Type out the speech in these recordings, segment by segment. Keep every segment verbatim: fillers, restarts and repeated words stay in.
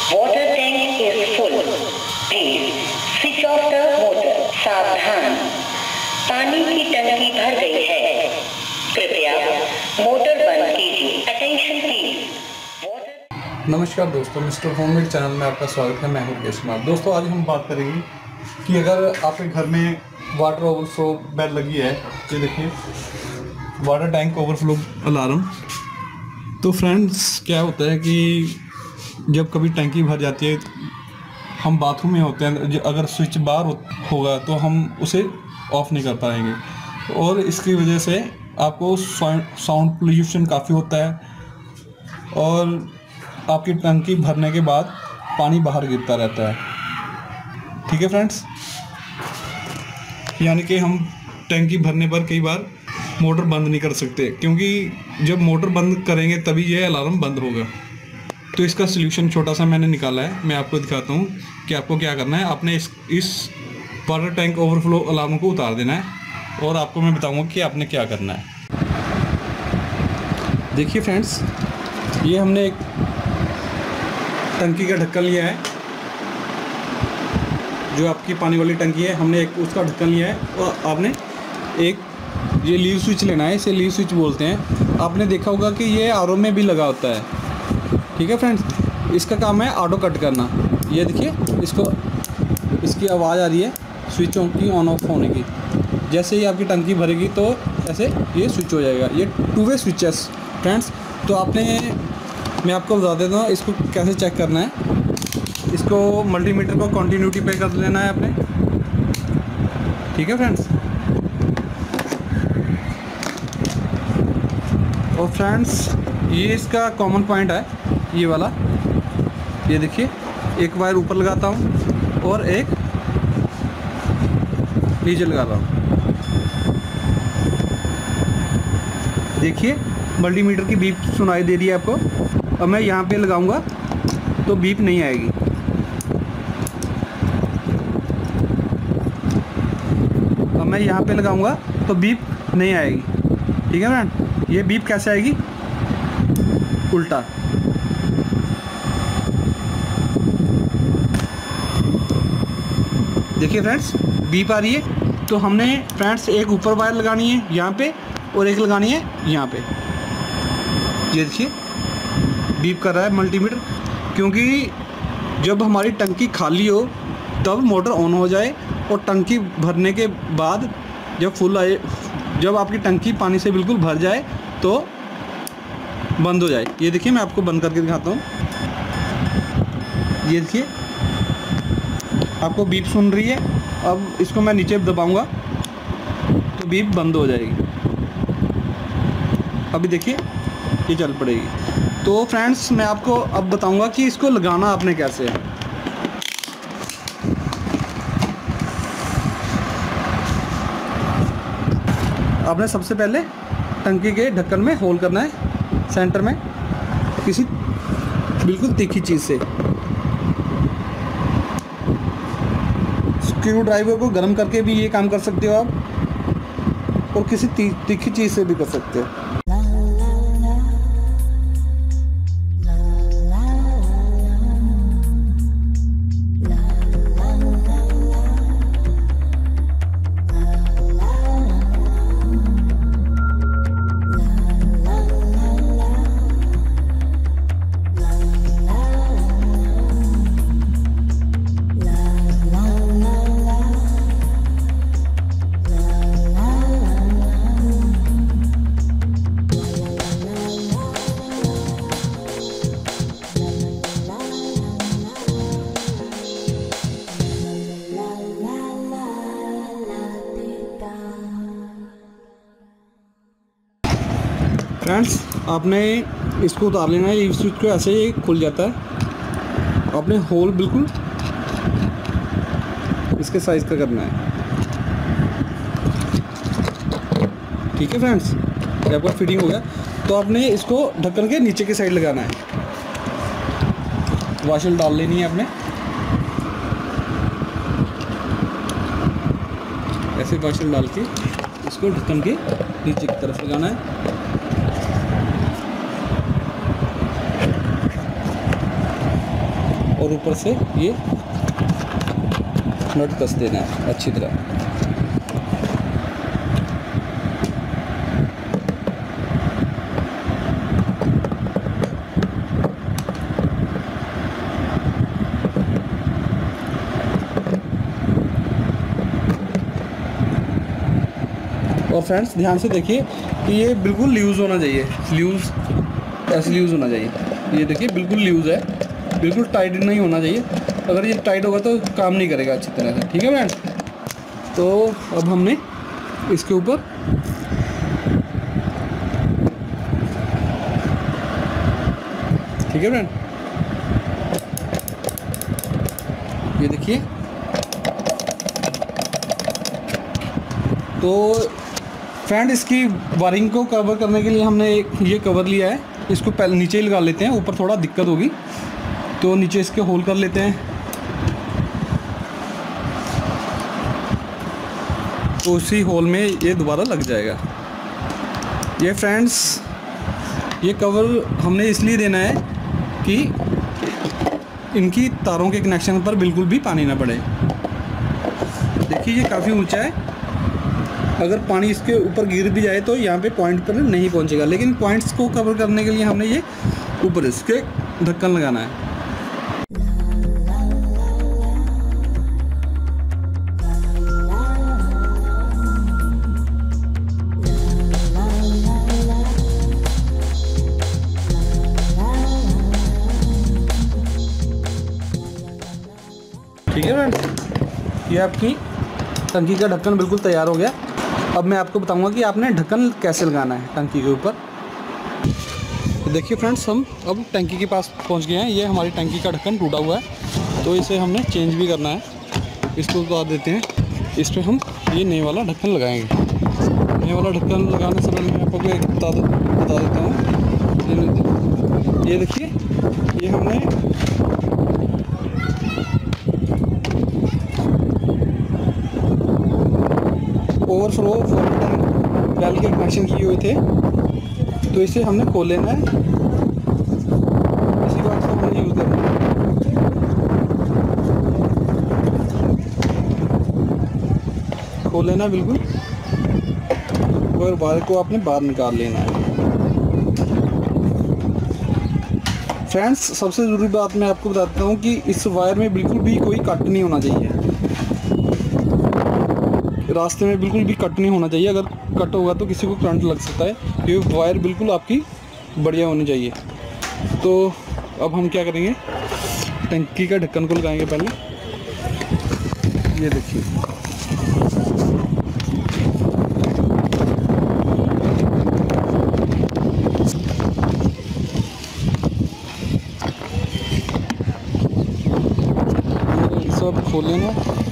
Water tank is full. Please switch off the motor. सावधान, पानी की टंकी भर गई है, कृपया मोटर बंद कीजिए। Attention please. नमस्कार दोस्तों, मिस्टर होममेड चैनल में आपका स्वागत है। मैं हूं मुकेश कुमार। दोस्तों, आज हम बात करेंगे कि अगर आपके घर में वाटर ओवरफ्लो बेल लगी है, ये देखिए वाटर टैंक ओवरफ्लो अलार्म। तो फ्रेंड्स, क्या होता है कि जब कभी टंकी भर जाती है, हम बाथरूम में होते हैं, अगर स्विच बार होगा तो हम उसे ऑफ़ नहीं कर पाएंगे और इसकी वजह से आपको साउंड पोल्यूशन काफ़ी होता है और आपकी टंकी भरने के बाद पानी बाहर गिरता रहता है। ठीक है फ्रेंड्स, यानी कि हम टंकी भरने पर कई बार मोटर बंद नहीं कर सकते, क्योंकि जब मोटर बंद करेंगे तभी ये अलार्म बंद होगा। तो इसका सलूशन छोटा सा मैंने निकाला है, मैं आपको दिखाता हूँ कि आपको क्या करना है। आपने इस इस वाटर टैंक ओवरफ्लो अलार्म को उतार देना है और आपको मैं बताऊँगा कि आपने क्या करना है। देखिए फ्रेंड्स, ये हमने एक टंकी का ढक्कन लिया है, जो आपकी पानी वाली टंकी है, हमने एक उसका ढक्कन लिया है और आपने एक ये लीव स्विच लेना है, इसे लीव स्विच बोलते हैं। आपने देखा होगा कि ये आर ओ में भी लगा होता है। ठीक है फ्रेंड्स, इसका काम है ऑटो कट करना। ये देखिए, इसको इसकी आवाज़ आ रही है स्विचों की ऑन ऑफ होने की। जैसे ही आपकी टंकी भरेगी तो ऐसे ये स्विच हो जाएगा। ये टू वे स्विच है फ्रेंड्स। तो आपने मैं आपको बता देता हूँ इसको कैसे चेक करना है। इसको मल्टीमीटर को कंटिन्यूटी पे कर लेना है आपने। ठीक है फ्रेंड्स, और फ्रेंड्स ये इसका कॉमन पॉइंट है, ये वाला। ये देखिए, एक वायर ऊपर लगाता हूँ और एक नीचे लगाता हूँ। देखिए, मल्टीमीटर की बीप सुनाई दे रही है आपको। अब मैं यहाँ पे लगाऊंगा तो बीप नहीं आएगी। अब मैं यहाँ पे लगाऊंगा तो बीप नहीं आएगी। ठीक है फ्रेंड, ये बीप कैसे आएगी? उल्टा। देखिए फ्रेंड्स, बीप आ रही है। तो हमने फ्रेंड्स एक ऊपर वायर लगानी है यहाँ पे और एक लगानी है यहाँ पे। ये देखिए, बीप कर रहा है मल्टीमीटर, क्योंकि जब हमारी टंकी खाली हो तब मोटर ऑन हो जाए और टंकी भरने के बाद जब फुल आए, जब आपकी टंकी पानी से बिल्कुल भर जाए तो बंद हो जाए। ये देखिए, मैं आपको बंद करके दिखाता हूँ। ये देखिए, आपको बीप सुन रही है। अब इसको मैं नीचे दबाऊंगा तो बीप बंद हो जाएगी। अभी देखिए, ये चल पड़ेगी। तो फ्रेंड्स, मैं आपको अब बताऊंगा कि इसको लगाना आपने कैसे है। आपने सबसे पहले टंकी के ढक्कन में होल करना है, सेंटर में, किसी बिल्कुल तीखी चीज़ से। स्क्रू ड्राइवर को गर्म करके भी ये काम कर सकते हो आप, और किसी ती, तीखी चीज़ से भी कर सकते हो। फ्रेंड्स, आपने इसको उतार लेना है। ये स्विच को ऐसे ही खुल जाता है। आपने होल बिल्कुल इसके साइज़ का करना है। ठीक है फ्रेंड्स, ये आपका फिटिंग हो गया। तो आपने इसको ढक्कन के नीचे की साइड लगाना है। वाशल डाल लेनी है आपने, ऐसे वाशल डाल के इसको ढक्कन के नीचे की तरफ लगाना है। और ऊपर से ये नट कस देना है अच्छी तरह। और फ्रेंड्स ध्यान से देखिए कि ये बिल्कुल लूज़ होना चाहिए, लूज़ ऐसे लूज़ होना चाहिए। ये देखिए बिल्कुल लूज़ है, बिल्कुल टाइट नहीं होना चाहिए। अगर ये टाइट होगा तो काम नहीं करेगा अच्छी तरह से। ठीक है फ्रेंड्स, तो अब हमने इसके ऊपर ठीक है फ्रेंड, ये देखिए। तो फ्रेंड इसकी वायरिंग को कवर करने के लिए हमने एक ये कवर लिया है, इसको पहले नीचे ही लगा लेते हैं, ऊपर थोड़ा दिक्कत होगी तो नीचे इसके होल कर लेते हैं। तो उसी होल में ये दोबारा लग जाएगा। ये फ्रेंड्स ये कवर हमने इसलिए देना है कि इनकी तारों के कनेक्शन पर बिल्कुल भी पानी ना पड़े। देखिए ये काफ़ी ऊंचा है, अगर पानी इसके ऊपर गिर भी जाए तो यहाँ पे पॉइंट पर नहीं पहुँचेगा, लेकिन पॉइंट्स को कवर करने के लिए हमने ये ऊपर इसके ढक्कन लगाना है। ठीक है फ्रेंड्स, ये आपकी टंकी का ढक्कन बिल्कुल तैयार हो गया। अब मैं आपको बताऊंगा कि आपने ढक्कन कैसे लगाना है टंकी के ऊपर। तो देखिए फ्रेंड्स, हम अब टंकी के पास पहुंच गए हैं। ये हमारी टंकी का ढक्कन टूटा हुआ है, तो इसे हमने चेंज भी करना है। इसको उतार देते हैं, इस पर हम ये नए वाला ढक्कन लगाएंगे। नए वाला ढक्कन लगाने से पहले मैं आपको एक बता बता देता हूँ। ये देखिए, ये हमने ओवरफ्लो वेल के कनेक्शन किए हुए थे, तो इसे हमने खोल लेना है। इसी को हमने यूज़ करना है। खोल लेना बिल्कुल, और वायर को आपने बाहर निकाल लेना है। फ्रेंड्स सबसे ज़रूरी बात मैं आपको बताता हूँ कि इस वायर में बिल्कुल भी कोई कट नहीं होना चाहिए, रास्ते में बिल्कुल भी कट नहीं होना चाहिए। अगर कट होगा तो किसी को करंट लग सकता है। ये वायर बिल्कुल आपकी बढ़िया होनी चाहिए। तो अब हम क्या करेंगे, टंकी का ढक्कन को लगाएंगे पहले। ये देखिए, सब खोल लेना।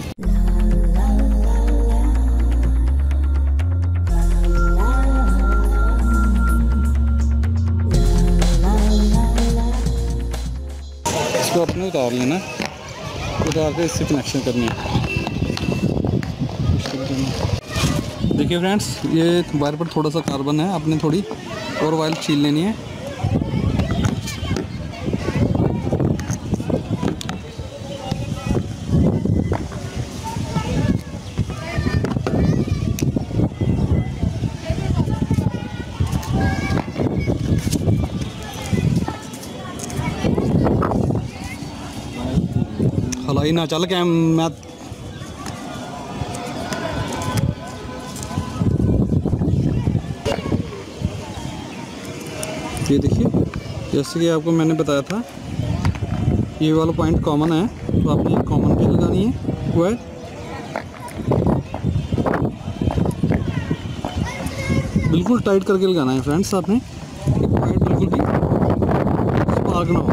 इसको अपने उतार लेना, उतार के इससे कनेक्शन करनी है। देखिए फ्रेंड्स, ये वायर पर थोड़ा सा कार्बन है, आपने थोड़ी और वायर छील लेनी है। हलाई ना चल के मैं ये देखिए, जैसे कि आपको मैंने बताया था ये वाला पॉइंट कॉमन है, तो आपने ये कॉमन पे लगानी है वायर। बिल्कुल टाइट करके लगाना है फ्रेंड्स आपने, वायर बिल्कुल भी स्पार्क ना हो।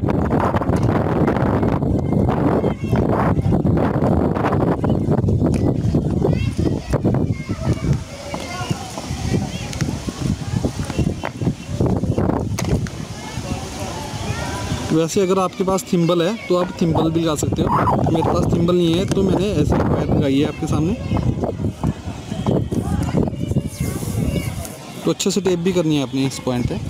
वैसे अगर आपके पास थिम्बल है तो आप थिम्बल भी लगा सकते हो। मेरे पास थिम्बल नहीं है तो मैंने ऐसे वायर लगाई है आपके सामने। तो अच्छे से टेप भी करनी है अपनी इस पॉइंट पे।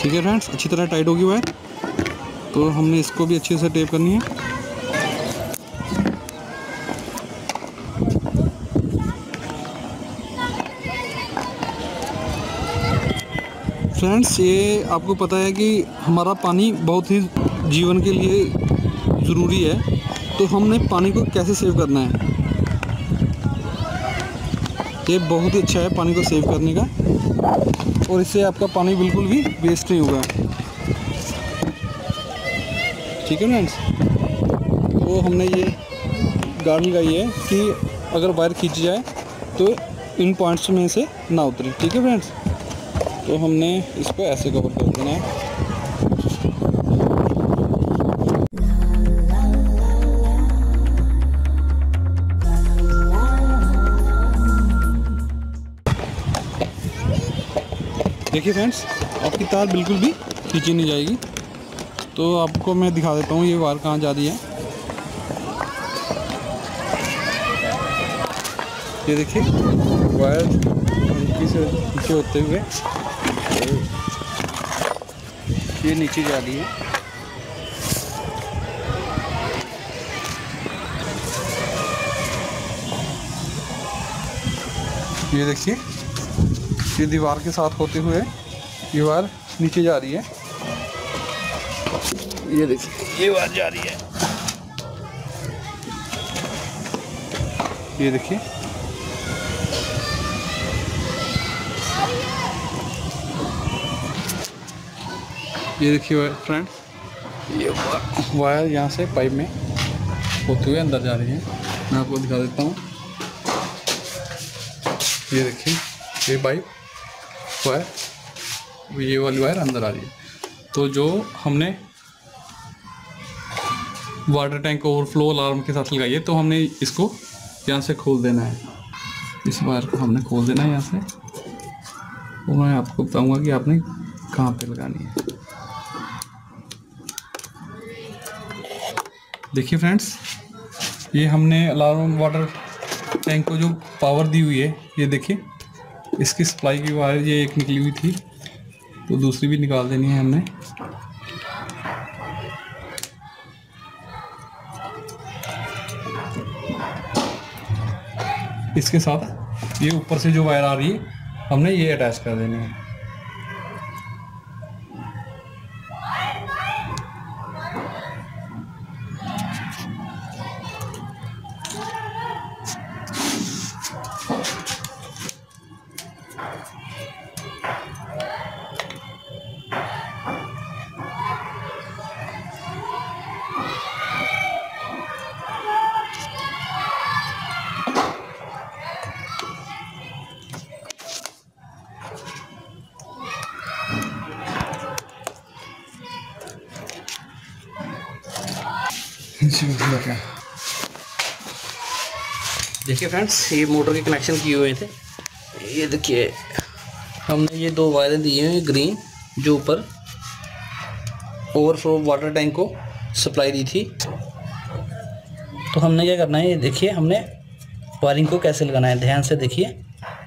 ठीक है फ्रेंड्स, अच्छी तरह टाइट होगी वायर। तो हमने इसको भी अच्छे से टेप करनी है। फ्रेंड्स, ये आपको पता है कि हमारा पानी बहुत ही जीवन के लिए ज़रूरी है, तो हमने पानी को कैसे सेव करना है, ये बहुत ही अच्छा है पानी को सेव करने का, और इससे आपका पानी बिल्कुल भी वेस्ट नहीं होगा। ठीक है फ्रेंड्स, तो हमने ये गार्ड लगाई है कि अगर वायर खींची जाए तो इन पॉइंट्स में से ना उतरे। ठीक है फ्रेंड्स, तो हमने इसको ऐसे कवर कर देना है। देखिए फ्रेंड्स, आपकी तार बिल्कुल भी खींची नहीं जाएगी। तो आपको मैं दिखा देता हूँ ये वायर कहाँ जा रही है। ये देखिए वायर हल्की से नीचे होते हुए ये नीचे जा रही है। ये देखिए, ये दीवार के साथ होते हुए ये वायर नीचे जा रही है। ये देखिए, ये वायर जा रही है। ये देखिए, ये देखिए फ्रेंड्स, ये वायर यहाँ से पाइप में होते हुए अंदर जा रही है। मैं आपको दिखा देता हूँ। ये देखिए, ये पाइप वायर, ये वाली वायर अंदर आ रही है। तो जो हमने वाटर टैंक ओवरफ्लो अलार्म के साथ लगाई है, तो हमने इसको यहाँ से खोल देना है। इस वायर को हमने खोल देना है यहाँ से, और मैं आपको बताऊँगा कि आपने कहाँ पे लगानी है। देखिए फ्रेंड्स, ये हमने अलार्म वाटर टैंक को जो पावर दी हुई है, ये देखिए इसकी सप्लाई की वायर ये एक निकली हुई थी, तो दूसरी भी निकाल देनी है हमने। इसके साथ ये ऊपर से जो वायर आ रही है हमने ये अटैच कर देनी है। देखिए फ्रेंड्स, ये मोटर के कनेक्शन किए हुए थे। ये देखिए, हमने ये दो वायरें दी हैं ग्रीन, जो ऊपर ओवरफ्लो वाटर टैंक को सप्लाई दी थी। तो हमने क्या करना है, ये देखिए हमने वायरिंग को कैसे लगाना है, ध्यान से देखिए।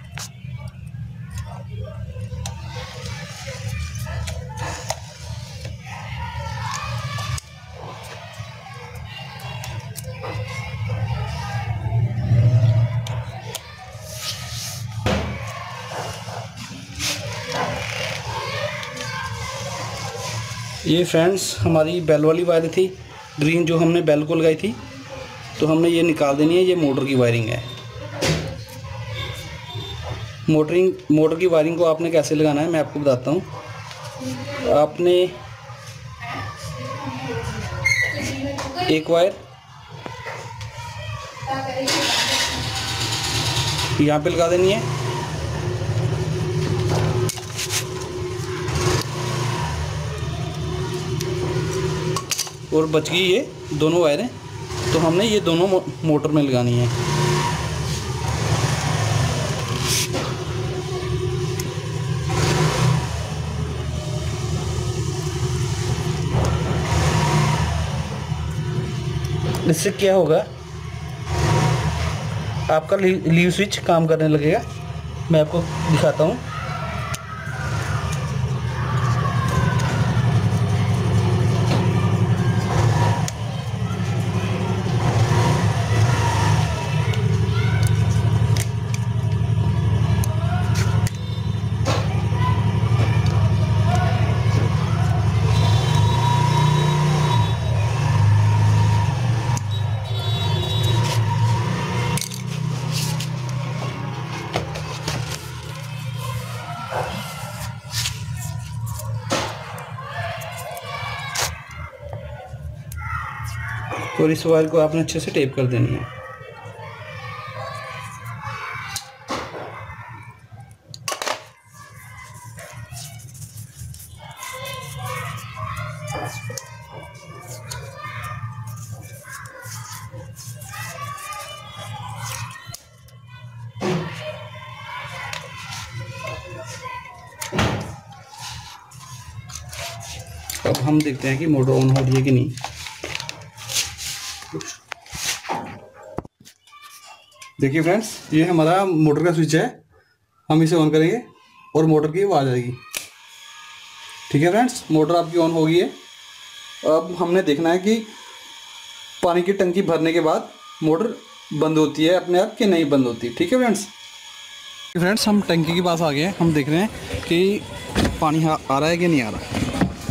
ये फ्रेंड्स हमारी बेल वाली वायर थी ग्रीन, जो हमने बेल को लगाई थी, तो हमने ये निकाल देनी है। ये मोटर की वायरिंग है। मोटरिंग मोटर की वायरिंग को आपने कैसे लगाना है मैं आपको बताता हूँ। आपने एक वायर यहाँ पे लगा देनी है, और बच गई ये दोनों वायरें, तो हमने ये दोनों मो, मोटर में लगानी है। इससे क्या होगा, आपका लीव स्विच काम करने लगेगा। मैं आपको दिखाता हूँ। और इस वायर को आपने अच्छे से टेप कर देनी है। अब हम देखते हैं कि मोटर ऑन हो रही है कि नहीं। देखिए फ्रेंड्स, ये हमारा मोटर का स्विच है, हम इसे ऑन करेंगे और मोटर की आवाज़ आएगी। ठीक है फ्रेंड्स, मोटर आपकी ऑन हो गई है। अब हमने देखना है कि पानी की टंकी भरने के बाद मोटर बंद होती है अपने आप कि नहीं बंद होती। ठीक है फ्रेंड्स फ्रेंड्स हम टंकी के पास आ गए हैं। हम देख रहे हैं कि पानी आ रहा है कि नहीं आ रहा।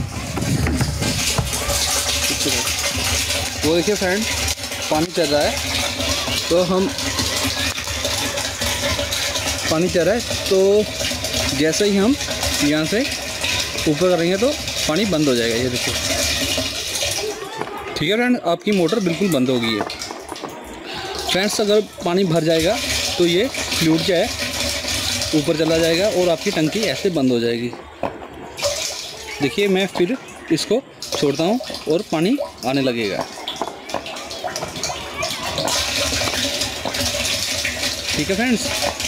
वो देखिए फ्रेंड, पानी चल रहा है, तो हम पानी चल रहा है तो जैसे ही हम यहाँ से ऊपर करेंगे तो पानी बंद हो जाएगा। ये देखिए, ठीक है फ्रेंड, आपकी मोटर बिल्कुल बंद हो गई है। फ्रेंड्स, अगर पानी भर जाएगा तो ये फ्लूइड क्या है ऊपर चला जाएगा और आपकी टंकी ऐसे बंद हो जाएगी। देखिए, मैं फिर इसको छोड़ता हूँ और पानी आने लगेगा। ठीक है फ्रेंड्स,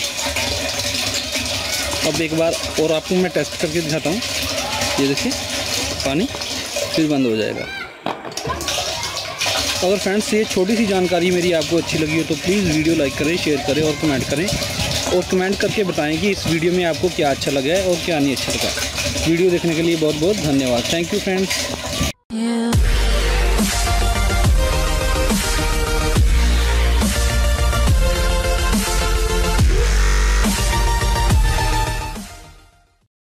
अब एक बार और आपको मैं टेस्ट करके दिखाता हूँ। ये देखिए, पानी फिर बंद हो जाएगा। अगर फ्रेंड्स ये छोटी सी जानकारी मेरी आपको अच्छी लगी हो तो प्लीज़ वीडियो लाइक करें, शेयर करें और कमेंट करें, और कमेंट करके बताएं कि इस वीडियो में आपको क्या अच्छा लगा है और क्या नहीं अच्छा लगा। वीडियो देखने के लिए बहुत बहुत धन्यवाद। Thank you friends.